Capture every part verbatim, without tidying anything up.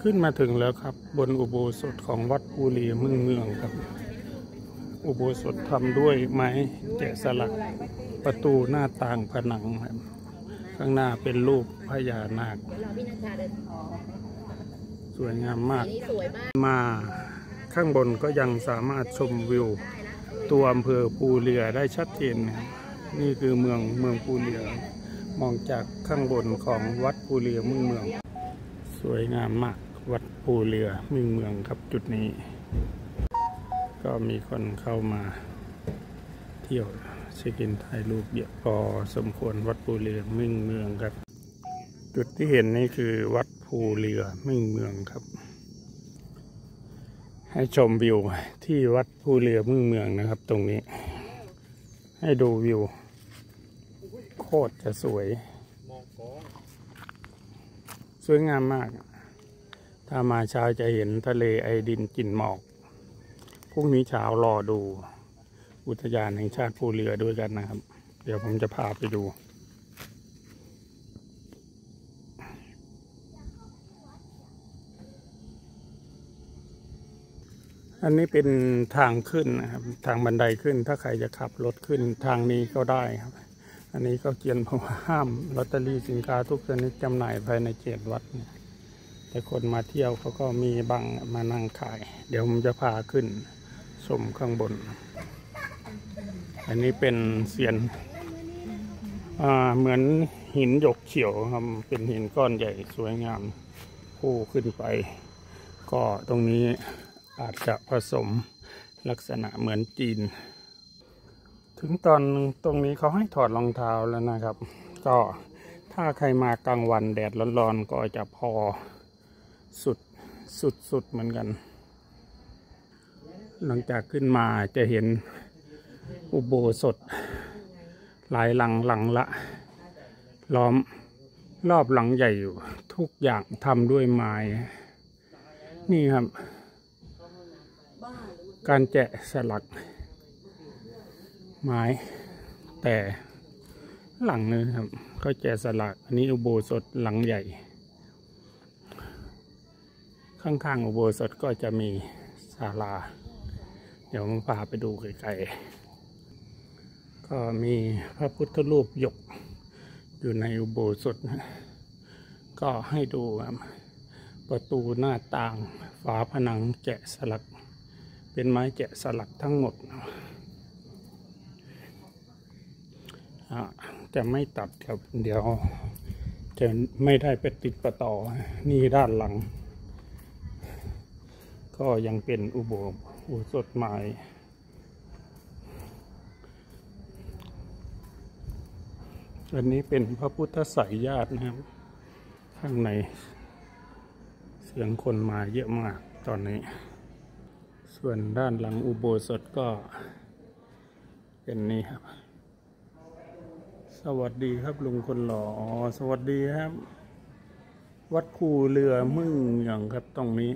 ขึ้นมาถึงแล้วครับบนอุโบสถของวัดภูเรือเมืองเมืองครับอุโบสถทำด้วยไม้แกะสลักประตูหน้าต่างผนังครับข้างหน้าเป็นรูปพญานาคสวยงามมากมาข้างบนก็ยังสามารถชมวิวตัวอำเภอภูเรือได้ชัดเจนนะครับนี่คือเมืองเมืองภูเรือมองจากข้างบนของวัดภูเรือเมืองเมืองสวยงามมากวัดภูเรือเมืองเมืองครับจุดนี้ก็มีคนเข้ามาเที่ยวเช็คอินถ่ายรูปเยอะพอสมควรวัดภูเรือเมืองเมืองครับจุดที่เห็นนี่คือวัดภูเรือเมืองเมืองครับให้ชมวิวที่วัดภูเรือเมืองเมืองนะครับตรงนี้ให้ดูวิวโคตรจะสวยสวยงามมากถ้ามาเช้าจะเห็นทะเลไอดินกลิ่นหมอกพรุ่งนี้เช้ารอดูอุทยานแห่งชาติภูเรือด้วยกันนะครับเดี๋ยวผมจะพาไปดูอันนี้เป็นทางขึ้นนะครับทางบันไดขึ้นถ้าใครจะขับรถขึ้นทางนี้ก็ได้ครับอันนี้ก็เขียนเพราะว่าห้ามลอตเตอรี่สินค้าทุกชนิดจำหน่ายภายในเขตวัดเนี่ยแต่คนมาเที่ยวเขาก็มีบังมานั่งขายเดี๋ยวผมจะพาขึ้นชมข้างบนอันนี้เป็นเสียนอ่าเหมือนหินหยกเขียวครับเป็นหินก้อนใหญ่สวยงามคู่ขึ้นไปก็ตรงนี้อาจจะผสมลักษณะเหมือนจีนถึงตอนตรงนี้เขาให้ถอดรองเท้าแล้วนะครับก็ถ้าใครมากลางวันแดดร้อนๆก็จะพอสุดสุดสุดเหมือนกันหลังจากขึ้นมาจะเห็นอุโบสถหลายหลังหลังละล้อมรอบหลังใหญ่อยู่ทุกอย่างทำด้วยไม้นี่ครับการแกะสลักไม้แต่หลังนึงครับก็แกะสลักอันนี้อุโบสถหลังใหญ่ข้างๆอุโบสถก็จะมีศาลาเดี๋ยวผมพาไปดูไกลๆก็มีพระพุทธรูปหยกอยู่ในอุโบสถก็ให้ดูครับประตูหน้าต่างฝาผนังแกะสลักเป็นไม้แกะสลักทั้งหมดจะไม่ตัดครับเดี๋ยวจะไม่ได้ไปติดประต่อนี่ด้านหลังก็ยังเป็นอุโบสถไม้อันนี้เป็นพระพุทธไสยญาตินะครับข้างในเสียงคนมาเยอะมากตอนนี้ส่วนด้านหลังอุโบสถก็เป็นนี้ครับสวัสดีครับลุงคนหล่อสวัสดีครับวัดภูเรือเมืองเมืองครับตรงนี้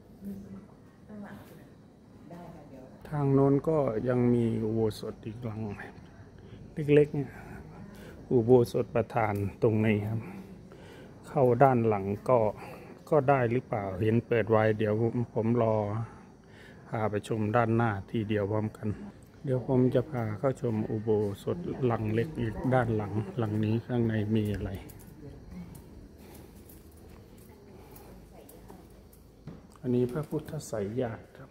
ทางโน้นก็ยังมีอุโบสถอีกหลังเล็กๆอุโบสถประธานตรงนี้ครับเข้าด้านหลังก็ก็ได้หรือเปล่าเห็นเปิดไว้เดี๋ยวผมรอพาไปชมด้านหน้าทีเดียวพร้อมกันเดี๋ยวผมจะพาเข้าชมอุโบสถหลังเล็กอีกด้านหลังหลังนี้ข้างในมีอะไรอันนี้พระพุทธไสยญาติครับ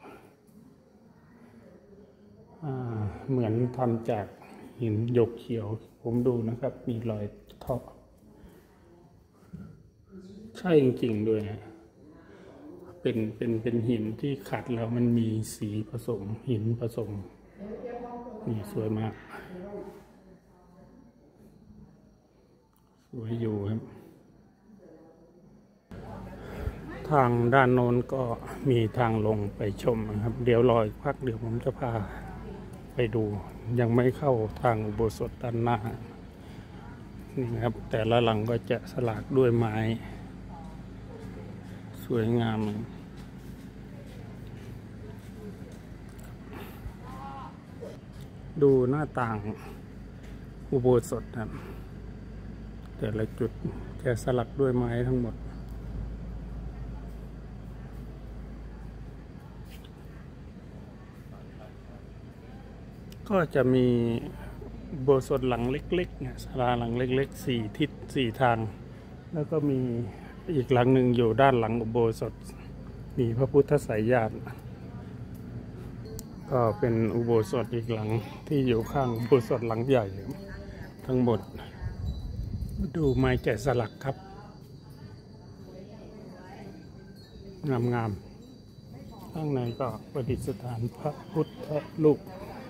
เหมือนทำจากหินหยกเขียวผมดูนะครับมีรอยเทาะใช่จริงๆด้วยนะเป็นเป็นเป็นหินที่ขัดแล้วมันมีสีผสมหินผสมนี่สวยมากสวยอยู่ครับทางด้านโน้นก็มีทางลงไปชมนะครับเดี๋ยวรออีกพักเดี๋ยวผมจะพาไปดูยังไม่เข้าทางอุโบสถด้านหน้านี่ครับแต่ละหลังก็จะสลักด้วยไม้สวยงามดูหน้าต่างอุโบสถครับแต่ละจุดแกะสลักด้วยไม้ทั้งหมดก็จะมีอุโบสถหลังเล็กๆเนี่ยศาลาหลังเล็กๆสี่ทิศสี่ทาง แล้วก็มีอีกหลังหนึ่งอยู่ด้านหลังอุโบสถมีพระพุทธไสยญาติก็เป็นอุโบสถอีกหลังที่อยู่ข้างอุโบสถหลังใหญ่ทั้งหมดดูไม้แกะสลักครับงามๆข้างในก็ประดิษฐานพระพุทธรูป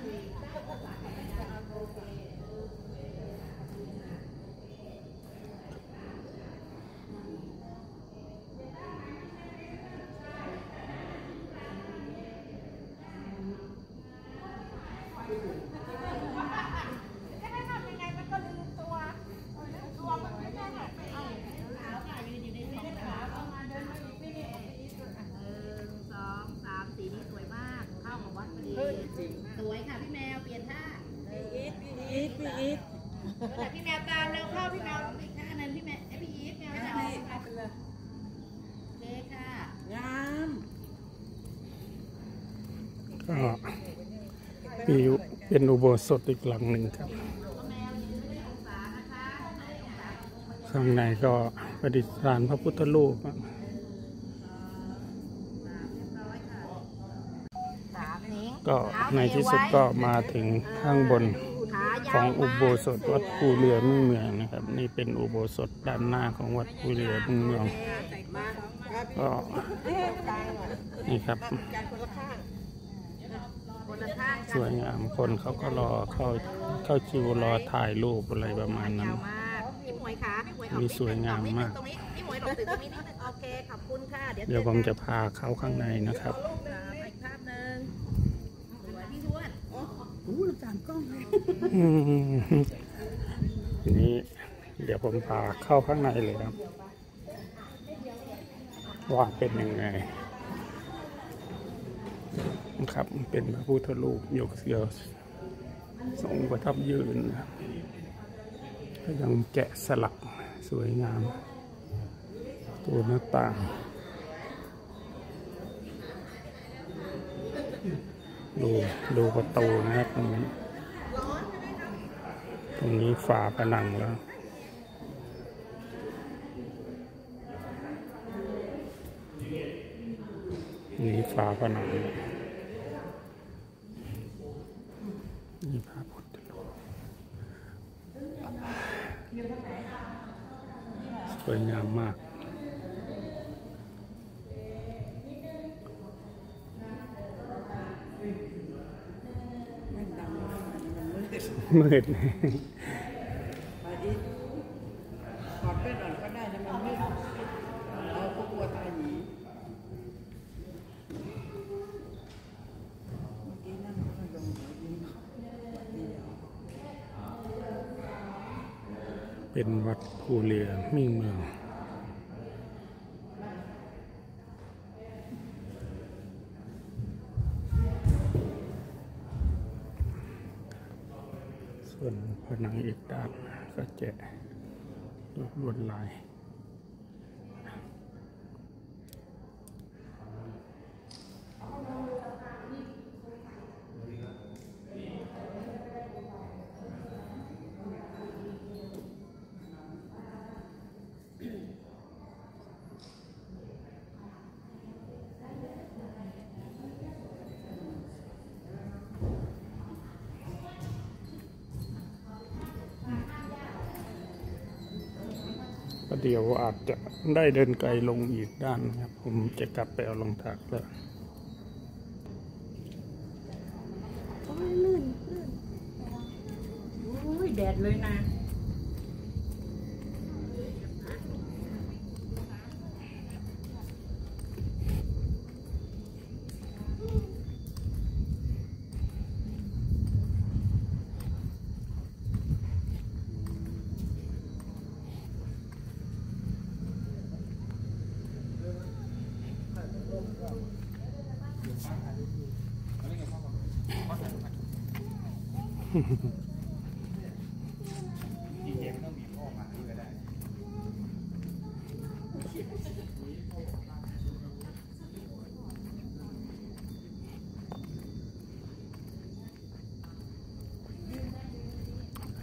สวยค่ะพี่แมวเปลี่ยนท่าพี่อีทพี่อีทพี่อีทแต่พี่แมวตามแล้วเข้าพี่แมวอีกท่านึงพี่แมวไอพี่อีทแมวไม่เอาไปเลยเจ๊ค่ะงามก็มีเป็นอุโบสถอีกหลังหนึ่งครับข้างในก็ประดิษฐานพระพุทธรูปก็ในที่สุดก็มาถึงข้างบนของอุโบสถวัดภูเรือมุ่งเมืองนะครับนี่เป็นอุโบสถด้านหน้าของวัดภูเรือมุ่งเมืองก็นี่ครับสวยงามคนเขาก็รอเข้าเข้าคิวรอถ่ายรูปอะไรประมาณนั้นมีสวยงามมากเดี๋ยวผมจะพาเข้าข้างในนะครับทีนี้เดี๋ยวผมพาเข้าข้างในเลยครับว่าเป็นยังไงนะครับเป็นพระพุทธรูปยกเสือทรงประทับยืนก็ยังแกะสลักสวยงามตัวหน้าต่างดูดูประตูนะครับตรงนี้ตรงนี้ฝาผนังแล้วนี่ฝาผนังนี่พระพุทธรูปสวยงามมากมืดถอดแว่นอ่อนก็ได้แต่มันมืดเราก็กลัวตาหยีเมื่อกี้นั่งก็ลงหัวยิ้มเป็นวัดภูเรือมิ่งเมืองส่วนผนังอีกด้านก็แจะลวดลายเดี๋ยวอาจจะได้เดินไกลลงอีกด้านนะครับผมจะกลับไปเอารองเท้าแล้วโอ้ยลื่นลื่นโอ้ยแดดเลยนะ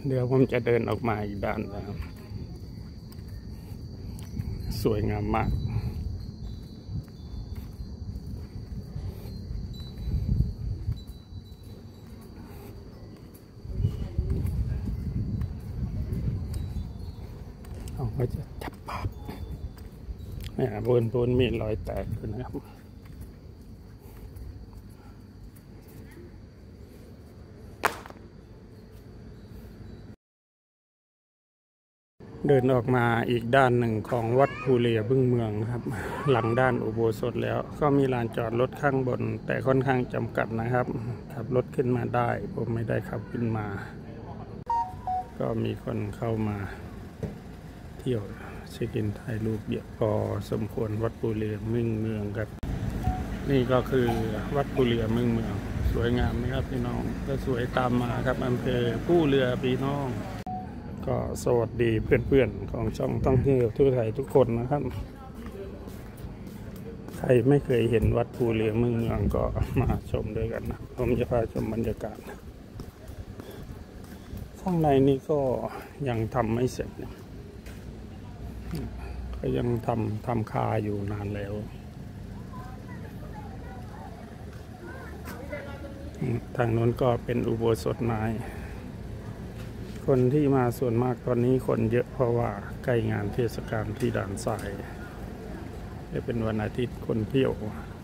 เดี๋ยวผมจะเดินออกมาอีกด้านนะครับสวยงามมากเอาก็จะจับปากเนี่ยบนบนมีรอยแตกอยู่นะครับเดินออกมาอีกด้านหนึ่งของวัดภูเรือบึ้งเมืองครับหลังด้านอุโบสถแล้วก็มีลานจอดรถข้างบนแต่ค่อนข้างจำกัดนะครับขับรถขึ้นมาได้ผมไม่ได้ขับขึ้นมาก็มีคนเข้ามาเที่ยวเช็คอินถ่ายรูปเยอะพอสมควรวัดภูเรือบึ้งเมืองครับนี่ก็คือวัดภูเรือบึ้งเมืองสวยงามไหมครับพี่น้องก็สวยตามมาครับอำเภอภูเรือพี่น้องก็สวัสดีเพื่อนๆของช่องท่องเที่ยวทั่วไทยทุกคนนะครับใครไม่เคยเห็นวัดภูเรือเมืองก็มาชมด้วยกันนะผมจะพาชมบรรยากาศข้างในนี้ก็ยังทำไม่เสร็จก็ยังทำทำคาอยู่นานแล้วทางโน้นก็เป็นอุโบสถไม้คนที่มาส่วนมากตอนนี้คนเยอะเพราะว่าใกล้งานเทศกาลที่ด่านทรายจะเป็นวันอาทิตย์คนเที่ยว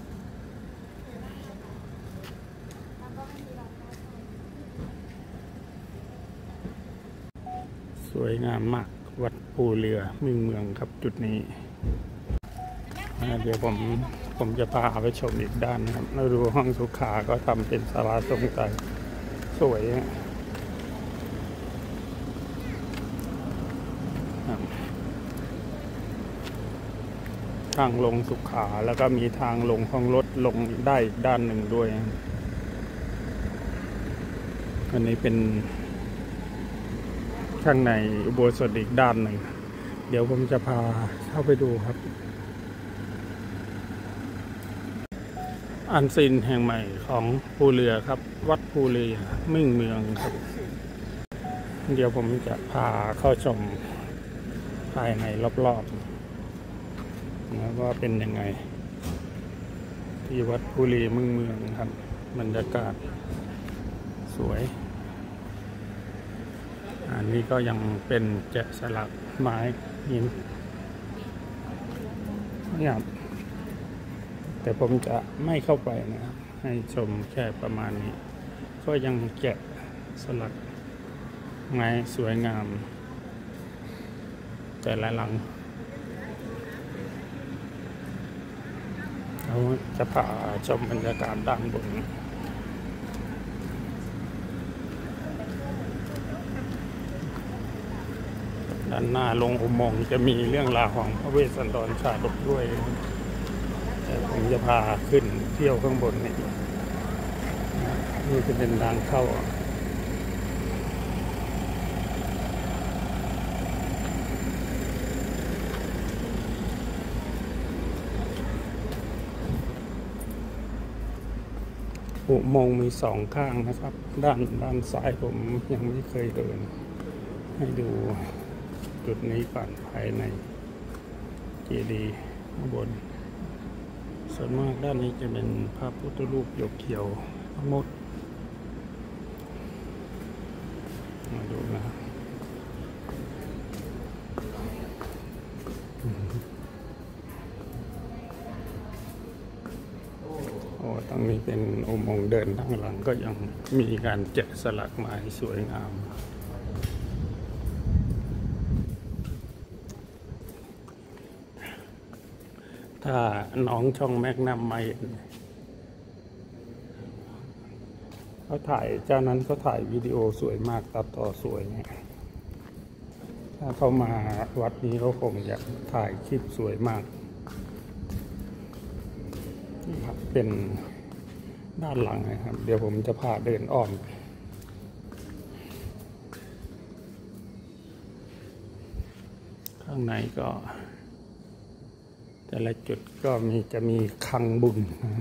สวยงามมากวัดภูเรือเมืองเมืองครับจุดนี้เดี๋ยวผมผมจะพาไปชมอีกด้านนะครับเราดูห้องสุขาก็ทำเป็นศาลาทรงไทยสวยทางลงสุขาแล้วก็มีทางลงของรถลงได้อีกด้านหนึ่งด้วยอันนี้เป็นข้างในอุโบสถอีกด้านหนึ่งเดี๋ยวผมจะพาเข้าไปดูครับอันซีนแห่งใหม่ของภูเรือครับวัดภูเรือมิ่งเมืองครับเดี๋ยวผมจะพาเข้าชมภายในรอบๆนะว่าเป็นยังไงที่วัดภูเรือมิ่งเมืองครับบรรยากาศสวยอันนี้ก็ยังเป็นแกะสลักไม้หินเนี่ยแต่ผมจะไม่เข้าไปนะครับให้ชมแค่ประมาณนี้ก็ยังแกะสลักไม้สวยงามแต่ละหลังเราจะพาชมบรรยากาศด้านบนด้านหน้าลงอุโมงค์จะมีเรื่องราวของพระเวสสันดรชาดกด้วยแต่ผมจะพาขึ้นเที่ยวข้างบนนี่นี่จะเป็นทางเข้าอุโมงค์มีสองข้างนะครับด้านด้านซ้ายผมยังไม่เคยเดินให้ดูจุดนี้ก่อนภายในเจดีย์ข้างบนส่วนมากด้านนี้จะเป็นพระพุทธรูปหยกเขียวทั้งหมดมาดูนะโอ้ตรงนี้เป็นอุโมงค์เดินทางหลังก็ยังมีการแกะสลักไม้สวยงามถ้าน้องช่องแมกนัมไม่เขาถ่ายเจ้านั้นเขาถ่ายวิดีโอสวยมากตัดต่อสวยเนี่ยถ้าเขามาวัดนี้เขาคงจะถ่ายคลิปสวยมากเป็นด้านหลังนะครับเดี๋ยวผมจะพาเดินอ้อมข้างในก็แต่ละจุดก็มีจะมีคลังบุญ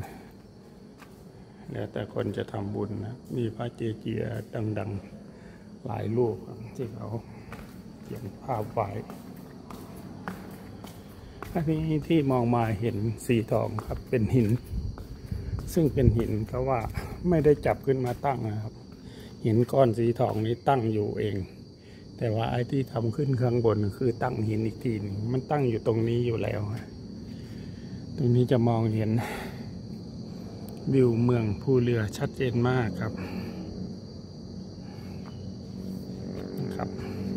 แล้วแต่คนจะทำบุญนะมีพระเจเจียดังๆหลายรูปที่เขาเขียนภาพไว้อันนี้ที่มองมาเห็นสีทองครับเป็นหินซึ่งเป็นหินเขาว่าไม่ได้จับขึ้นมาตั้งนะครับหินก้อนสีทองนี้ตั้งอยู่เองแต่ว่าไอ้ที่ทำขึ้นข้างบนคือตั้งหินอีกทีนึงมันตั้งอยู่ตรงนี้อยู่แล้วตรงนี้จะมองเห็นวิวเมืองภูเรือชัดเจนมากครับนะครับ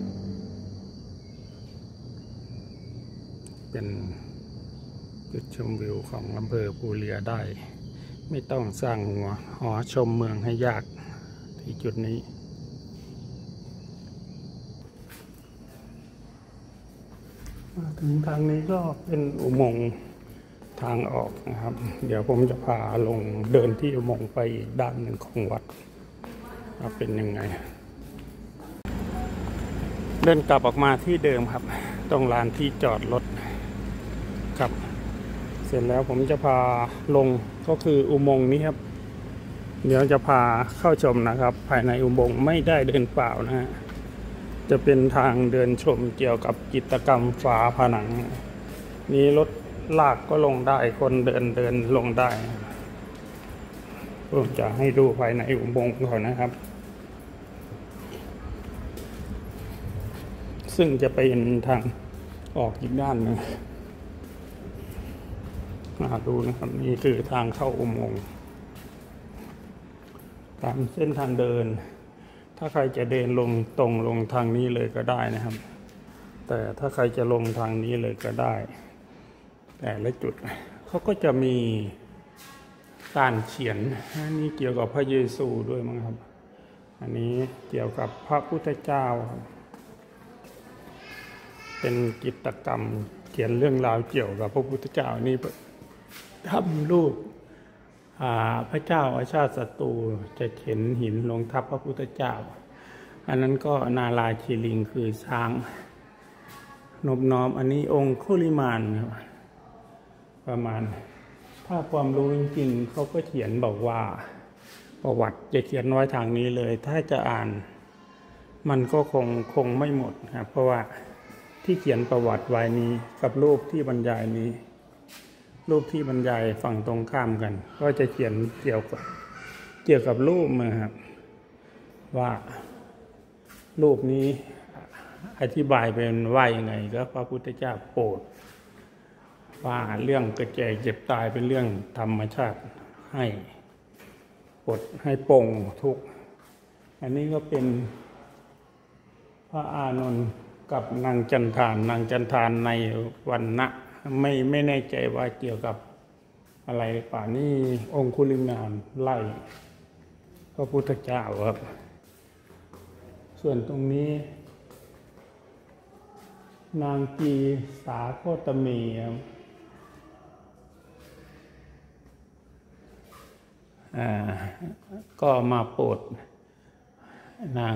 เป็นจุดชมวิวของอำเภอภูเรือได้ไม่ต้องสร้างหัวหอชมเมืองให้ยากที่จุดนี้มาถึงทางนี้ก็เป็นอุโมงค์ทางออกนะครับเดี๋ยวผมจะพาลงเดินที่อุโมงค์ไปอีกด้านหนึ่งของวัดว่าเป็นยังไงเดินกลับออกมาที่เดิมครับตรงลานที่จอดรถครับเสร็จแล้วผมจะพาลงก็คืออุโมงค์นี้ครับเดี๋ยวจะพาเข้าชมนะครับภายในอุโมงค์ไม่ได้เดินเปล่านะฮะจะเป็นทางเดินชมเกี่ยวกับกิจกรรมฝาผนังนี้รถลากก็ลงได้คนเดินเดินลงได้ผมจะให้ดูภายในอุโมงค์ก่อนนะครับซึ่งจะเป็นทางออกอีกด้านหนึ่งมาดูนะครับนี่คือทางเข้าอุโมงค์ตามเส้นทางเดินถ้าใครจะเดินลงตรงลงทางนี้เลยก็ได้นะครับแต่ถ้าใครจะลงทางนี้เลยก็ได้แต่ละจุดเขาก็จะมีการเขียนอันนี้เกี่ยวกับพระเยซูด้วยมั้งครับอันนี้เกี่ยวกับพระพุทธเจ้าเป็นกิจกรรมเขียนเรื่องราวเกี่ยวกับพระพุทธเจ้านี่ทำรูปพระเจ้าอาชาติศัตรูจะเข็นหินลงทับพระพุทธเจ้าอันนั้นก็นาราคีลิงคือช้างนบน้อมอันนี้องค์คุลิมานครับประมาณถ้าความรู้จริงๆเขาก็เขียนบอกว่าประวัติจะเขียนไว้ทางนี้เลยถ้าจะอ่านมันก็คงคงไม่หมดครับเพราะว่าที่เขียนประวัติไว้นี้กับรูปที่บรรยายนี้รูปที่บรรยายฝั่งตรงข้ามกันก็จะเขียนเกี่ยวกับเกี่ยวกับรูปมาครับว่ารูปนี้อธิบายเป็นว่ายังไงก็พระพุทธเจ้าโปรดว่าเรื่องเกิดแก่เจ็บตายเป็นเรื่องธรรมชาติให้ปลดให้ปลงทุกข์อันนี้ก็เป็นพระอานนท์กับนางจันทานนางจันทานในวันนะไม่ไม่แน่ใจว่าเกี่ยวกับอะไรป่านี่องคุลิมานไล่พระพุทธเจ้าครับส่วนตรงนี้นางกีสาโคตมีครับอ่าก็มาโปรดนาง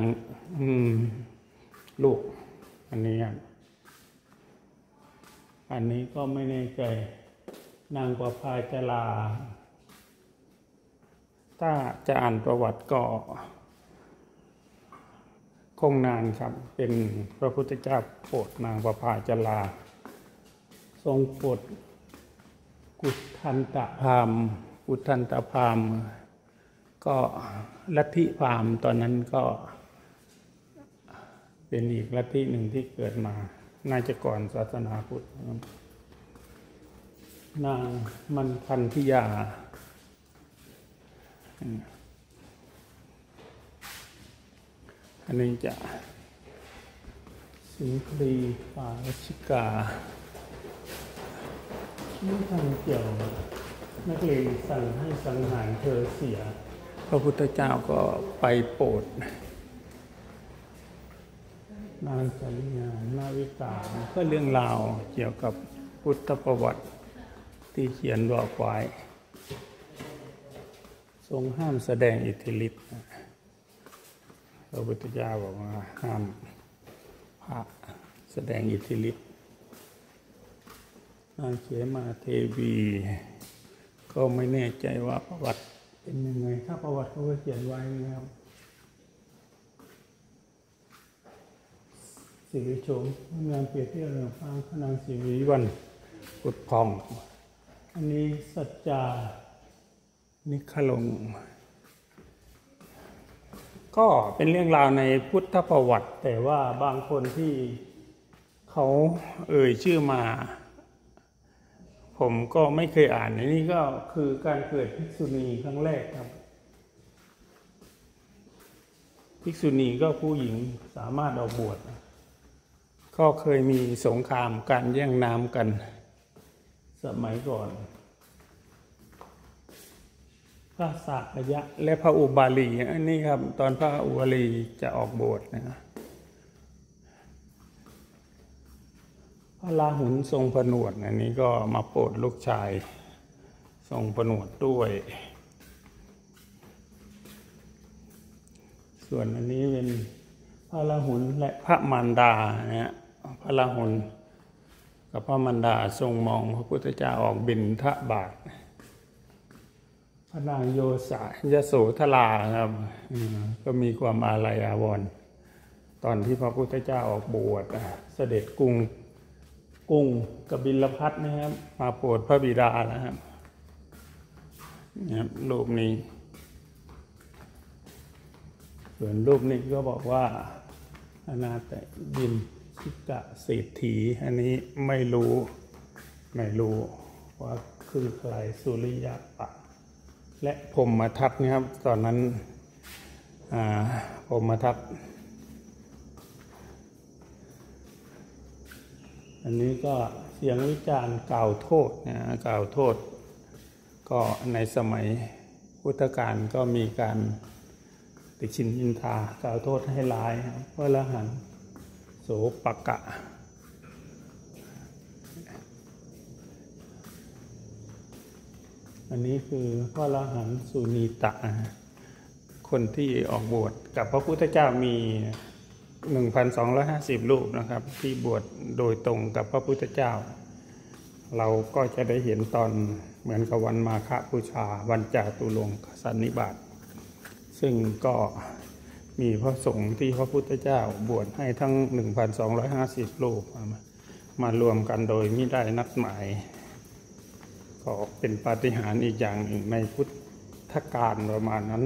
ลูกอันนี้อันนี้ก็ไม่แน่ใจนางประภาจลาถ้าจะอ่านประวัติก็คงนานครับเป็นพระพุทธเจ้าโปรดนางประภาจลาทรงโปรดกุฏทันตพราหมณ์กุฏทันตพราหมณ์ก็ลัทธิพราหมณ์ตอนนั้นก็เป็นอีกลัทธิหนึ่งที่เกิดมาน่าจะก่อนศาสนาพุทธนางมันพันธิยาอันนี้จะสิงคลีปาชิกาไม่ทางเกี่ยวนักเลงสั่งให้สังหารเธอเสียพระพุทธเจ้าก็ไปโปรดนางจริยานาวิกาก็เรื่องราวเกี่ยวกับพุทธประวัติที่เขียนบอกไว้ทรงห้ามแสดงอิทธิฤทธิ์พระพุทธเจ้าบอกว่าห้ามพระแสดงอิทธิฤทธิ์นางเขมาเทวีก็ไม่แน่ใจว่าประวัติเป็นยังไงถ้าประวัติเขาเขียนไว้นะครับสิริโฉมงานเปรียบเทียบระหว่างพระพระนางสิริวัลย์กุดผ่องอันนี้สัจจานิคลงก็เป็นเรื่องราวในพุทธประวัติ แต่ว่าบางคนที่เขาเอ่ยชื่อมาผมก็ไม่เคยอ่านนี่ก็คือการเกิดภิกษุณีครั้งแรกครับภิกษุณีก็ผู้หญิงสามารถออกบวชก็เคยมีสงครามการแย่งน้ำกันสมัยก่อนพระสากยะและพระอุบาลีอันนี้ครับตอนพระอุบาลีจะออกบวชนะพระราหุลทรงผนวดอันนี้ก็มาโปรดลูกชายทรงผนวดด้วยส่วนอันนี้เป็นพระราหุลและพระมารดานะฮะพระราหุลกับพระมารดาทรงมองพระพุทธเจ้าออกบิณฑบาตพระนางโยสายโสธราครับก็มีความอาลัยอาวรณ์ตอนที่พระพุทธเจ้าออกบวชเสด็จกรุงกรุงกบิลพัสนะครับมาโปรดพระบิดานะครับนะครับรูปนี้ส่วนรูปนี้ก็บอกว่าอนาถบิณฑิกะเศรษฐีอันนี้ไม่รู้ไม่รู้ว่าคือใครสุริยปะและพรหมทัตนะครับตอนนั้นพรหมทัตอันนี้ก็เสียงวิจารณ์กล่าวโทษนะกล่าวโทษก็ในสมัยพุทธกาลก็มีการติชินอินทากล่าวโทษให้ร้ายพระอรหันต์โสปกะอันนี้คือพระอรหันต์สุนีตะคนที่ออกบวชกับพระพุทธเจ้ามี หนึ่งพันสองร้อยห้าสิบ รูปนะครับที่บวชโดยตรงกับพระพุทธเจ้าเราก็จะได้เห็นตอนเหมือนกับวันมาฆบูชาวันจาตุรงคสันนิบาตซึ่งก็มีพระสงฆ์ที่พระพุทธเจ้าบวชให้ทั้ง หนึ่งพันสองร้อยห้าสิบ รูปมารวมกันโดยไม่ได้นัดหมายก็เป็นปาฏิหาริย์อีกอย่างหนึ่งในพุทธกาลประมาณนั้น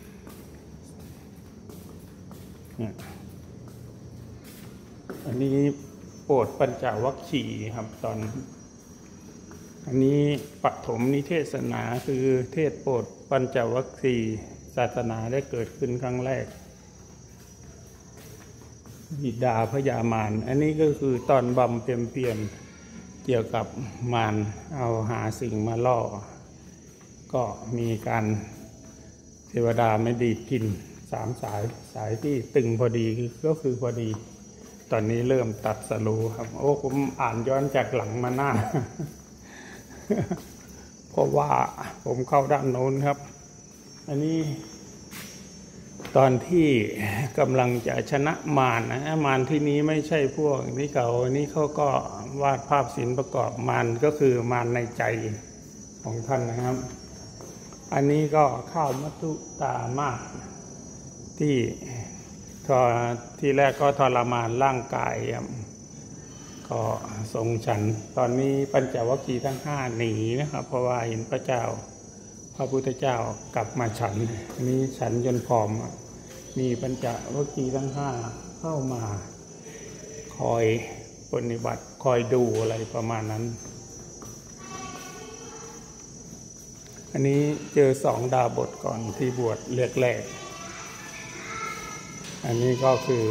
อันนี้โปรดปัญจวัคคีย์ครับตอนอันนี้ปฐมนิเทศนาคือเทศโปรดปัญจวัคคีย์ศาสนาได้เกิดขึ้นครั้งแรกบิดาพญามารอันนี้ก็คือตอนบำเพ็ญเพียรเกี่ยวกับมารเอาหาสิ่งมาล่อก็มีการเทวดาไม่ดีกินสามสายสายที่ตึงพอดีก็คือพอดีตอนนี้เริ่มตัดสรู้ครับโอ้ผมอ่านย้อนจากหลังมาหน้า เพราะว่าผมเข้าด้านโน้นครับอันนี้ตอนที่กำลังจะชนะมารนะมารที่นี้ไม่ใช่พวกนี้เขานี่เขาก็วาดภาพศิลป์ประกอบมารก็คือมารในใจของท่านนะครับอันนี้ก็ข้าวมัทุตามากที่ที่แรกก็ทรมานร่างกายก็ทรงฉันตอนนี้ปัญจวัคคีย์ทั้งห้าหนีนะครับเพราะว่าเห็นพระเจ้าพระพุทธเจ้ากลับมาฉันนี้ฉันจนผอมมีปัญจวัคคีย์ทั้งห้าเข้ามาคอยปฏิบัติคอยดูอะไรประมาณนั้นอันนี้เจอสองดาบทก่อนที่บวชแรกๆอันนี้ก็คือ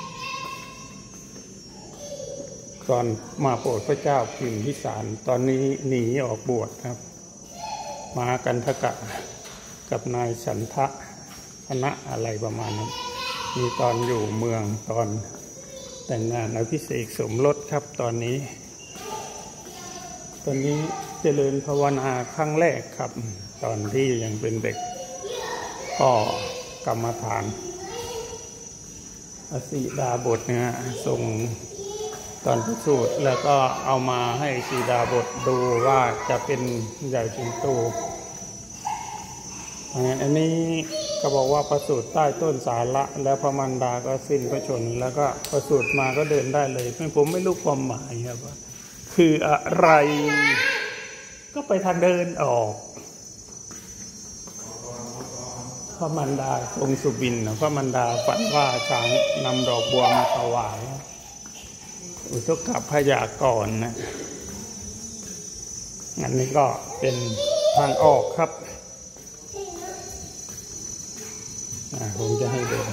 ตอนมาโปรดพระเจ้าพิมพิสารตอนนี้หนีออกบวชครับมากันทกะกับนายฉันทะคณะอะไรประมาณนั้นมีตอนอยู่เมืองตอนแต่งงานอภิเษกสมรสครับตอนนี้ตอนนี้เจริญภาวนาครั้งแรกครับตอนที่ยังเป็นเด็กก็กรรมฐานอสีดาบทเนี่ยส่งตอนพิสูจน์แล้วก็เอามาให้สีดาบทดูว่าจะเป็นใหญ่ถึงโตอันนี้ก็บอกว่าประสูติใต้ต้นสาระแล้วพระมารดาก็สิ้นพระชนม์แล้วก็ประสูติมาก็เดินได้เลยผมไม่รู้ความหมายครับว่าคืออะไรก็ไปทางเดินออกพระมารดาทรงสุบินพระมารดาฝันว่าช้างนำดอกบัวมาถวายอุทกพยากรณ์นะอันนี้ก็เป็นทางออกครับผมจะให้ดู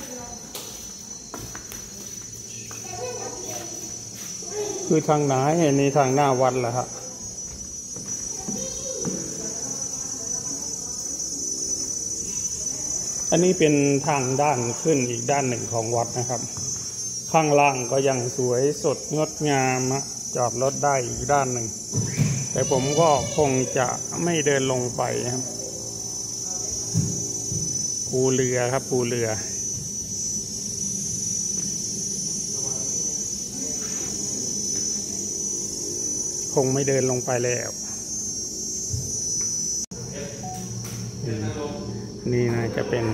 คือทางไหนอันนี้ทางหน้าวัดแหละครับอันนี้เป็นทางด้านขึ้นอีกด้านหนึ่งของวัดนะครับข้างล่างก็ยังสวยสดงดงามจอดรถได้อีกด้านหนึ่งแต่ผมก็คงจะไม่เดินลงไปครับภูเรือครับภูเรือคงไม่เดินลงไปแล้วนี่นะจะเป็น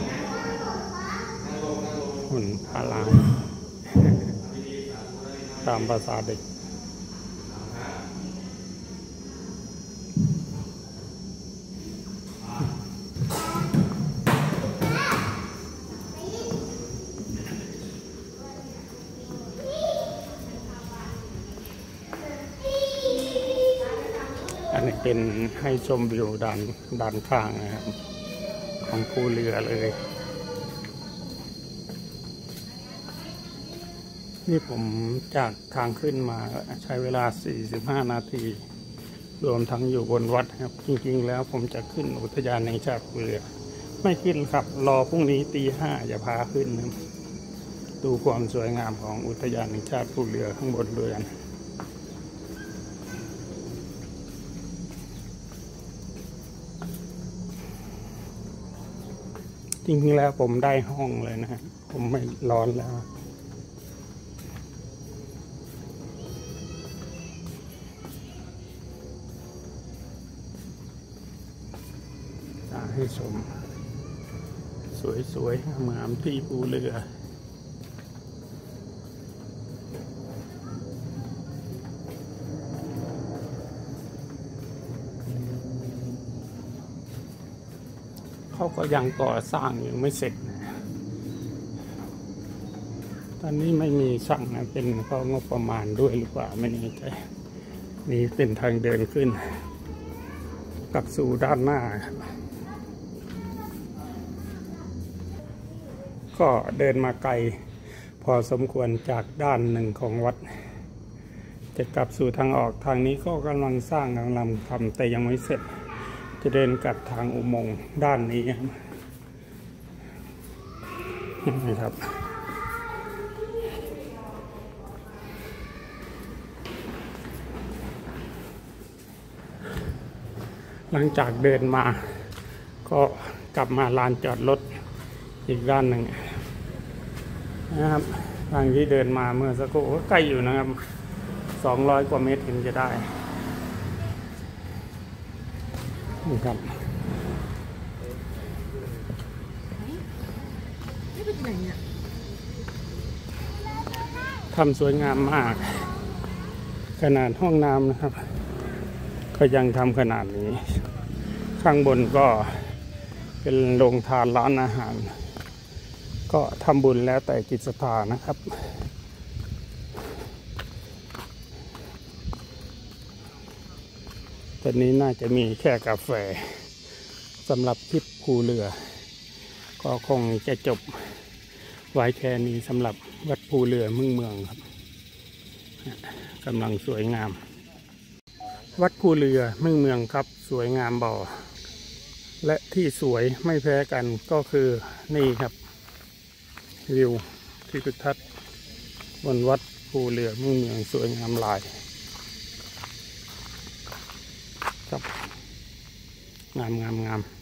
หุ่นพาลามตามภาษาเด็กอันนี้เป็นให้ชมวิวด้านด้านข้างนะครับของภูเรือเลยนี่ผมจากทางขึ้นมาใช้เวลาสี่สิบห้านาทีรวมทั้งอยู่บนวัดครับจริงๆแล้วผมจะขึ้นอุทยานแห่งชาติภูเรือไม่ขึ้นครับรอพรุ่งนี้ตีห้าจะพาขึ้นนะดูความสวยงามของอุทยานแห่งชาติภูเรือข้างบนเรือนจริงๆแล้วผมได้ห้องเลยนะผมไม่ร้อนแล้วให้ชมสวยๆงามๆที่ภูเรือเขาก็ยังก่อสร้างอยู่ไม่เสร็จตอนนี้ไม่มีช่างนะเป็นเพราะงบประมาณด้วยหรือเปล่าไม่แน่ใจนี่เป็นทางเดินขึ้นกลับสู่ด้านหน้าก็เดินมาไกลพอสมควรจากด้านหนึ่งของวัดจะกลับสู่ทางออกทางนี้ก็กำลังสร้างกำลังทำแต่ยังไม่เสร็จจะเดินกลับทางอุโมงค์ด้านนี้นะครับหลังจากเดินมาก็กลับมาลานจอดรถอีกด้านหนึ่งนะครับทางที่เดินมาเมื่อสักครู่ใกล้อยู่นะครับสองร้อยกว่าเมตรถึงจะได้นี่ครับทำสวยงามมากขนาดห้องน้ำนะครับก็ยังทำขนาดนี้ข้างบนก็เป็นโรงทานร้านอาหารก็ทำบุญแล้วแต่จิตศรัทธานะครับตอนนี้น่าจะมีแค่กาแฟสำหรับทริปภูเรือก็คงจะจบไว้แค่นี้สำหรับวัดภูเรือมึงเมืองครับกำลังสวยงามวัดภูเรือมึงเมืองครับสวยงามบ่อและที่สวยไม่แพ้กันก็คือนี่ครับวิวที่ทิวทัศน์บนวัดภูเรือมึงเมืองสวยงามหลายครับงามงามงาม